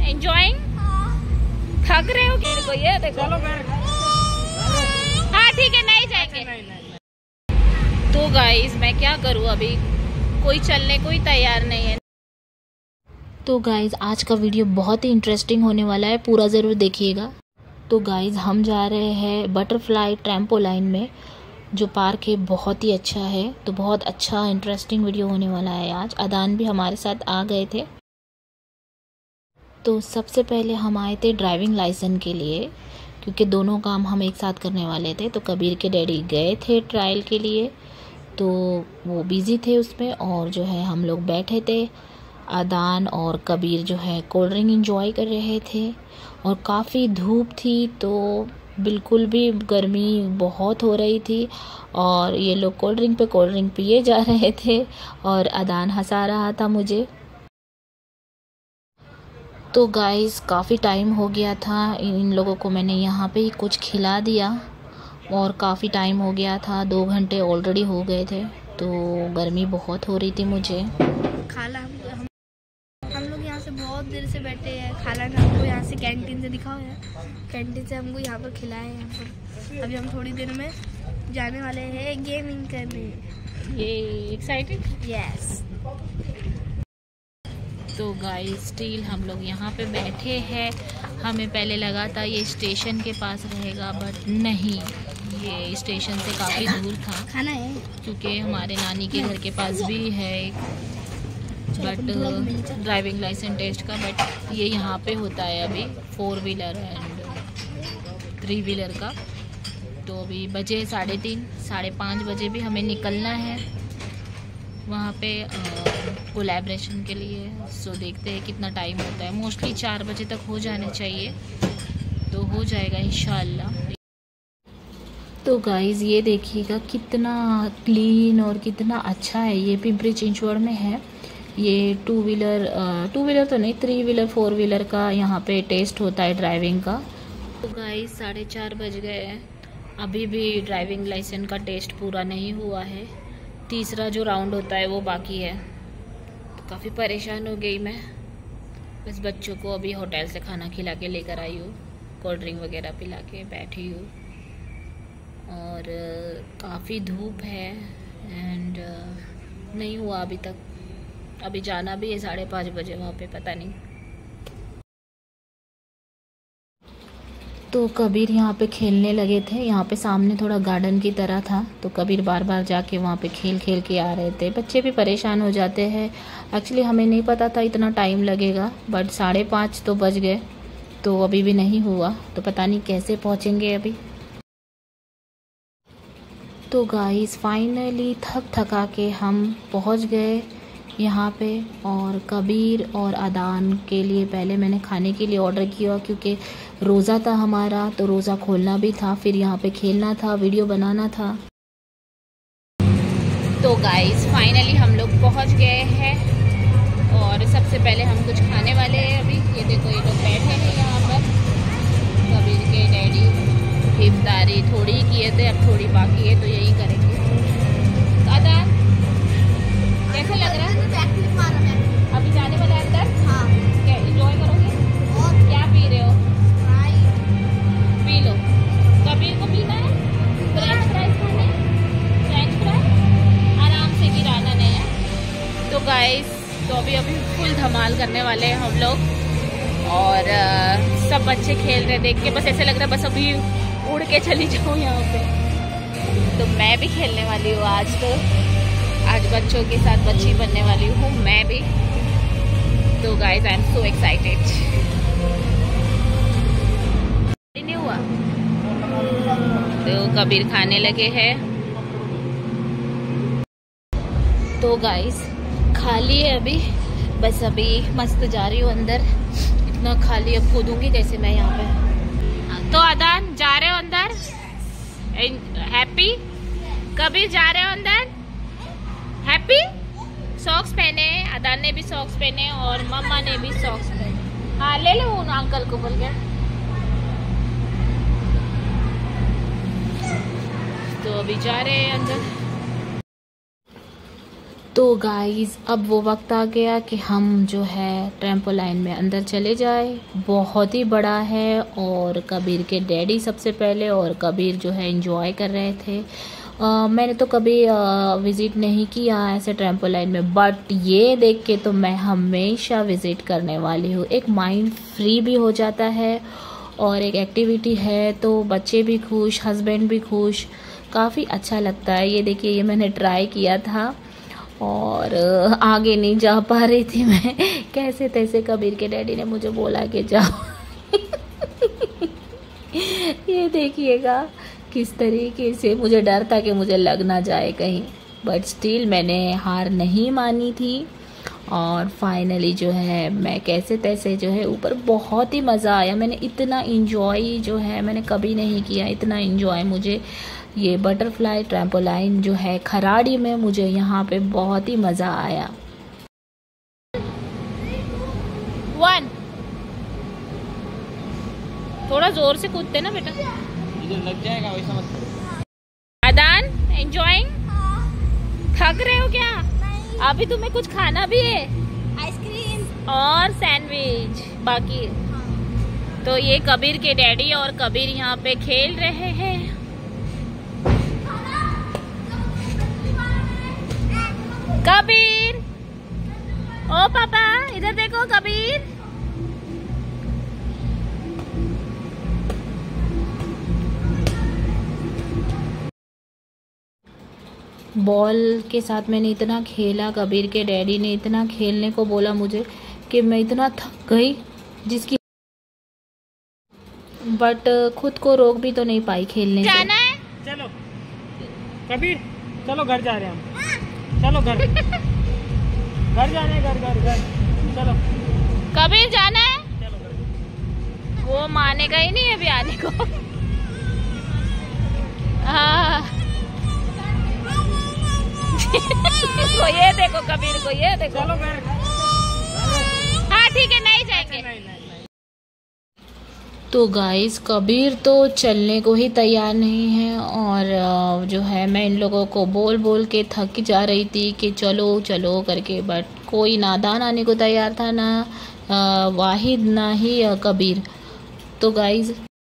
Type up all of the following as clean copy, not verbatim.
Enjoying? थक रहे हो गिर को? ये देखो। हाँ ठीक है, नहीं जाएंगे। तो गाइस मैं क्या करूँ, अभी कोई चलने को ही तैयार नहीं है। तो गाइस आज का वीडियो बहुत ही इंटरेस्टिंग होने वाला है, पूरा ज़रूर देखिएगा। तो गाइस हम जा रहे हैं बटरफ्लाई ट्रैम्पोलाइन में, जो पार्क है बहुत ही अच्छा है। तो बहुत अच्छा इंटरेस्टिंग वीडियो होने वाला है आज। अदान भी हमारे साथ आ गए थे। तो सबसे पहले हम आए थे ड्राइविंग लाइसेंस के लिए, क्योंकि दोनों काम हम एक साथ करने वाले थे। तो कबीर के डैडी गए थे ट्रायल के लिए, तो वो बिज़ी थे उसमें, और जो है हम लोग बैठे थे। अदान और कबीर जो है कोल्ड ड्रिंक एंजॉय कर रहे थे, और काफ़ी धूप थी, तो बिल्कुल भी गर्मी बहुत हो रही थी, और ये लोग कोल्ड ड्रिंक पिए जा रहे थे, और अदान हंसा रहा था मुझे। तो गाइस काफ़ी टाइम हो गया था, इन लोगों को मैंने यहाँ पे ही कुछ खिला दिया, और काफ़ी टाइम हो गया था, 2 घंटे ऑलरेडी हो गए थे। तो गर्मी बहुत हो रही थी मुझे। खाला हम लोग यहाँ से बहुत देर से बैठे हैं। खाला ने हमको यहाँ से कैंटीन से दिखाओ है, कैंटीन से हमको यहाँ पर खिलाए हैं। अभी हम थोड़ी देर में जाने वाले हैं गेमिंग करने। ये एक्साइटेड? यस। तो गाइस स्टिल हम लोग यहाँ पे बैठे हैं। हमें पहले लगा था ये स्टेशन के पास रहेगा, बट नहीं, ये स्टेशन से काफ़ी दूर था। खाना है क्योंकि हमारे नानी के घर के पास भी है एक, बट ड्राइविंग लाइसेंस टेस्ट का, बट ये यहाँ पे होता है अभी 4 व्हीलर एंड 3 व्हीलर का। तो अभी बजे 3:30, 5:30 बजे भी हमें निकलना है वहाँ पे कोलैबोरेशन के लिए। सो देखते हैं कितना टाइम होता है। मोस्टली 4 बजे तक हो जाने चाहिए, तो हो जाएगा इंशाल्लाह। तो गाइज़ ये देखिएगा कितना क्लीन और कितना अच्छा है। ये पिंपरी चिंचवड़ में है। ये 2 व्हीलर तो नहीं, 3 व्हीलर 4 व्हीलर का यहाँ पे टेस्ट होता है ड्राइविंग का। तो गाइस 4:30 बज गए हैं, अभी भी ड्राइविंग लाइसेंस का टेस्ट पूरा नहीं हुआ है। तीसरा जो राउंड होता है वो बाकी है। तो काफ़ी परेशान हो गई मैं। बस बच्चों को अभी होटल से खाना खिला के लेकर आई हूँ, कोल्ड ड्रिंक वगैरह पिला के बैठी हूँ, और काफ़ी धूप है एंड नहीं हुआ अभी तक। अभी जाना भी है 5:30 बजे वहाँ पे, पता नहीं। तो कबीर यहाँ पे खेलने लगे थे। यहाँ पे सामने थोड़ा गार्डन की तरह था, तो कबीर बार बार जाके वहाँ पे खेल के आ रहे थे। बच्चे भी परेशान हो जाते हैं। एक्चुअली हमें नहीं पता था इतना टाइम लगेगा, बट 5:30 तो बज गए, तो अभी भी नहीं हुआ। तो पता नहीं कैसे पहुँचेंगे अभी। तो गाइस फाइनली थका के हम पहुँच गए यहाँ पे, और कबीर और अदान के लिए पहले मैंने खाने के लिए ऑर्डर किया, क्योंकि रोज़ा था हमारा, तो रोज़ा खोलना भी था, फिर यहाँ पे खेलना था, वीडियो बनाना था। तो गाइस फाइनली हम लोग पहुँच गए हैं, और सबसे पहले हम कुछ खाने वाले हैं अभी। ये देखो ये लोग बैठे हैं यहाँ पर। कबीर के डैडी इफ्तारी थोड़ी किए थे, अब थोड़ी बाकी है, तो यही करेंगे। तो अदान कैसा लग रहा है? अभी जाने वाला है अंदर? हाँ। क्या एंजॉय करोगे? क्या पी रहे हो? P low. कबीर को पीना है? फ्रेंच फ्राइज खाने? फ्रेंच फ्राइज आराम से, गिराना नहीं है। तो गाइस तो अभी फुल धमाल करने वाले हैं हम लोग, और सब बच्चे खेल रहे देख के बस ऐसे लग रहा है बस अभी उड़ के चली जाऊँ यहाँ पे। तो मैं भी खेलने वाली हूँ आज। तो आज बच्चों के साथ बच्ची बनने वाली हूँ मैं भी। तो guys I am so excited. नहीं हुआ तो कबीर खाने लगे हैं। तो गाइस खा लिए अभी, बस अभी मस्त जा रही हूँ अंदर। इतना खाली अब कूदूंगी कैसे मैं यहाँ पे। तो अदान जा रहे हो अंदर? हैप्पी? कबीर जा रहे हो अंदर? हैप्पी? सॉक्स पहने, अदान ने भी सॉक्स पहने, और मम्मा ने भी सॉक्स पहने। हाँ ले लो उन अंकल को बोल के। तो अभी जा रहे हैं अंदर। तो गाइस अब वो वक्त आ गया कि हम जो है ट्रैम्पोलाइन में अंदर चले जाए। बहुत ही बड़ा है और कबीर के डैडी सबसे पहले और कबीर जो है एंजॉय कर रहे थे। मैंने तो कभी विज़िट नहीं किया ऐसे ट्रैम्पोलाइन में, बट ये देख के तो मैं हमेशा विज़िट करने वाली हूँ। एक माइंड फ्री भी हो जाता है और एक एक्टिविटी है तो बच्चे भी खुश, हस्बैंड भी खुश, काफ़ी अच्छा लगता है। ये देखिए, ये मैंने ट्राई किया था और आगे नहीं जा पा रही थी मैं, कैसे तैसे कबीर के डैडी ने मुझे बोला कि जाओ। ये देखिएगा किस तरीके से, मुझे डर था कि मुझे लग ना जाए कहीं, बट स्टिल मैंने हार नहीं मानी थी और फाइनली जो है मैं कैसे तैसे जो है ऊपर, बहुत ही मज़ा आया। मैंने इतना इंजॉय जो है मैंने कभी नहीं किया, इतना इंजॉय मुझे ये बटरफ्लाई ट्रैम्पोलाइन जो है खराड़ी में, मुझे यहाँ पे बहुत ही मज़ा आया। 1 थोड़ा जोर से कूदते ना बेटा, इधर लग जाएगा वैसा मत करो। आदान एंजॉइंग? थक रहे हो क्या? अभी तुम्हें कुछ खाना भी है, आइसक्रीम और सैंडविच बाकी। तो ये कबीर के डैडी और कबीर यहाँ पे खेल रहे हैं। कबीर, ओ पापा इधर देखो कबीर। बॉल के साथ मैंने इतना खेला, कबीर के डैडी ने इतना खेलने को बोला मुझे कि मैं इतना थक गई जिसकी, बट खुद को रोक भी तो नहीं पाई खेलने से। जाना है? चलो कबीर, चलो घर जा रहे हैं हम, चलो घर घर जा रहे हैं, घर चलो। कबीर जाना है? चलो घर। वो मानेगा ही नहीं अभी आने को। हाँ को ये देखो कबीर को, ये देखो। चलो घर। हाँ ठीक है, नहीं जाएंगे। नहीं। तो गाइस कबीर तो चलने को ही तैयार नहीं है और जो है मैं इन लोगों को बोल बोल के थक जा रही थी कि चलो चलो करके, बट कोई नादान आने को तैयार था, ना वाहिद ना ही कबीर। तो गाइस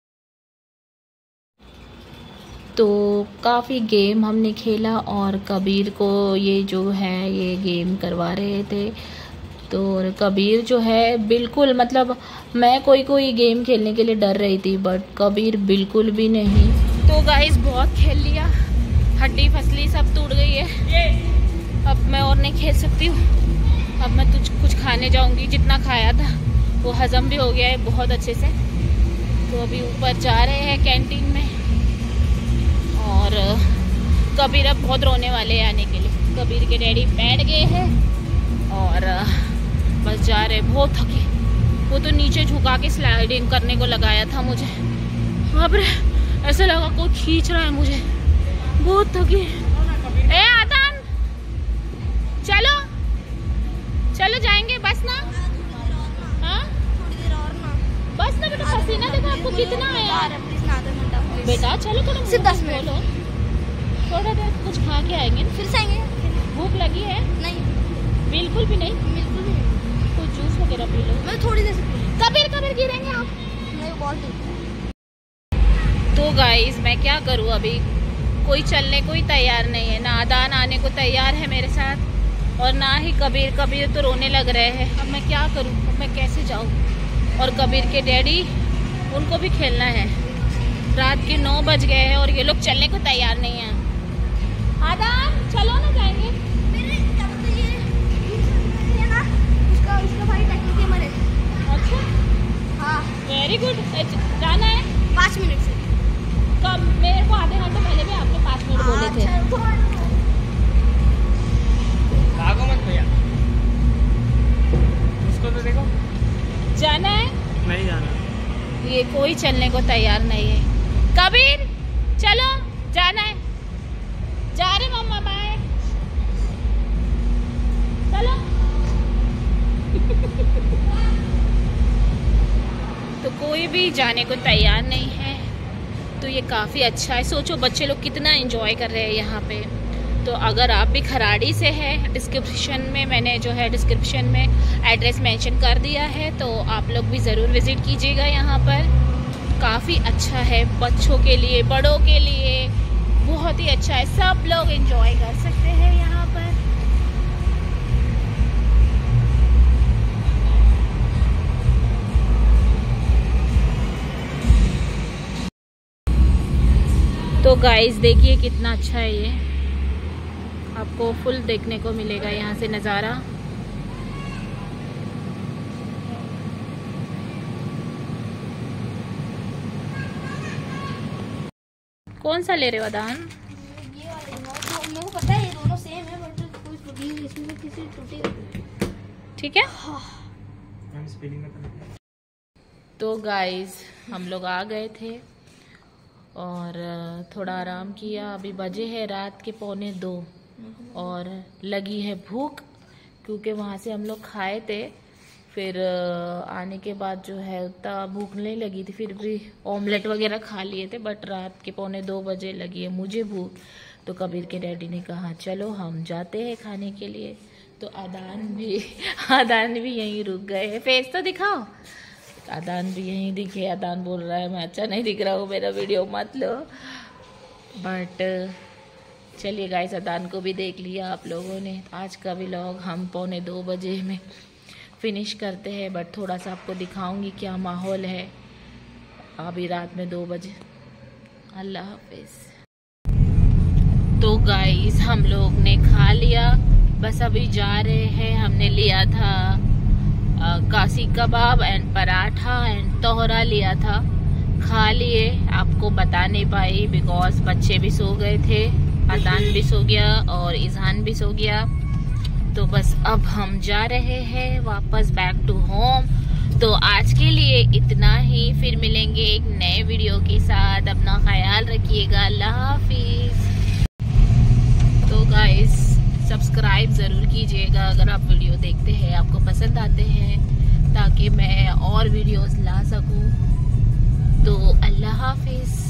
तो काफ़ी गेम हमने खेला और कबीर को ये जो है ये गेम करवा रहे थे। तो कबीर जो है बिल्कुल, मतलब मैं कोई गेम खेलने के लिए डर रही थी, बट कबीर बिल्कुल भी नहीं। तो गाइस बहुत खेल लिया, हड्डी फसली सब टूट गई है, अब मैं और नहीं खेल सकती हूँ। अब मैं कुछ खाने जाऊँगी, जितना खाया था वो हजम भी हो गया है बहुत अच्छे से। तो अभी ऊपर जा रहे हैं कैंटीन में और कबीर अब बहुत रोने वाले हैं आने के लिए। कबीर के डैडी बैठ गए हैं और बस जा रहे, बहुत थके। वो तो नीचे झुका के स्लाइडिंग करने को लगाया था मुझे, बाप रे ऐसा लगा कोई खींच रहा है मुझे, बहुत थकी। ए आदान चलो चलो जाएंगे, बस ना। हाँ बस ना बेटा, पसीना देखो आपको कितना है बेटा। चलो थोड़ा सिर्फ 10 मिनट, थोड़ा देर कुछ खा के आएंगे, फिर से आएंगे। भूख लगी है? नहीं बिल्कुल भी नहीं। बिल्कुल भी नहीं। कुछ जूस वगैरह पी लो। मैं थोड़ी देर से कबीर गिरेंगे आप। नहीं बहुत। तो गाइस मैं क्या करूँ, अभी कोई चलने को ही तैयार नहीं है, ना आदान आने को तैयार है मेरे साथ और ना ही कबीर तो रोने लग रहे हैं। अब मैं क्या करूँ, अब मैं कैसे जाऊँ? और कबीर के डैडी, उनको भी खेलना है। रात के 9 बज गए हैं और ये लोग चलने को तैयार नहीं हैं। आदान चलो ना जाएंगे। उसका भाई टैकल के मरे। अच्छा हाँ वेरी गुड। जाना है 5 मिनट से। कब? मेरे को आधे घंटे पहले भी आपने 5 मिनट बोले थे। भागो मत भैया, उसको तो देखो। जाना है? नहीं जाना। ये कोई चलने को तैयार नहीं है। कबीर चलो, जाना है। जा रहे मम्मा, बाय। चलो। तो कोई भी जाने को तैयार नहीं है, तो ये काफ़ी अच्छा है। सोचो बच्चे लोग कितना एंजॉय कर रहे हैं यहाँ पे। तो अगर आप भी खराड़ी से हैं, डिस्क्रिप्शन में मैंने जो है डिस्क्रिप्शन में एड्रेस मेंशन कर दिया है, तो आप लोग भी ज़रूर विज़िट कीजिएगा। यहाँ पर काफ़ी अच्छा है, बच्चों के लिए, बड़ों के लिए बहुत ही अच्छा है, सब लोग एंजॉय कर सकते हैं यहाँ पर। तो गाइस देखिए कितना अच्छा है, ये आपको फुल देखने को मिलेगा यहाँ से नज़ारा। कौन सा ले रहे हो अदान? ये वाले तो मेरे को पता है ये दोनों सेम है, बट कोई टूटी इसमें किसी टूटी। ठीक है। तो गाइस हम लोग आ गए थे और थोड़ा आराम किया। अभी बजे है रात के 1:45 और लगी है भूख, क्योंकि वहाँ से हम लोग खाए थे। फिर आने के बाद जो है उतना भूख नहीं लगी थी, फिर भी ऑमलेट वगैरह खा लिए थे, बट रात के 1:45 बजे लगी है मुझे भूख। तो कबीर के डैडी ने कहा चलो हम जाते हैं खाने के लिए। तो अदान भी यहीं रुक गए हैं। फेस तो दिखाओ। अदान भी यहीं दिखे। अदान बोल रहा है मैं अच्छा नहीं दिख रहा हूँ, मेरा वीडियो मत लो। बट चलिए गाइस, अदान को भी देख लिया आप लोगों ने। आज का व्लॉग हम 1:45 बजे में फिनिश करते हैं, बट थोड़ा सा आपको दिखाऊंगी क्या माहौल है अभी रात में 2 बजे। अल्लाह हाफिज। तो गाइस हम लोग ने खा लिया, बस अभी जा रहे हैं। हमने लिया था कासी कबाब एंड पराठा एंड तोहरा लिया था, खा लिए। आपको बता नहीं पाई बिकॉज बच्चे भी सो गए थे, अदान भी सो गया और इज़हान भी सो गया। तो बस अब हम जा रहे हैं वापस बैक टू होम। तो आज के लिए इतना ही, फिर मिलेंगे एक नए वीडियो के साथ। अपना ख्याल रखिएगा। अल्लाह हाफिज। तो गाइस सब्सक्राइब ज़रूर कीजिएगा अगर आप वीडियो देखते हैं, आपको पसंद आते हैं, ताकि मैं और वीडियोस ला सकूं। तो अल्लाह हाफिज।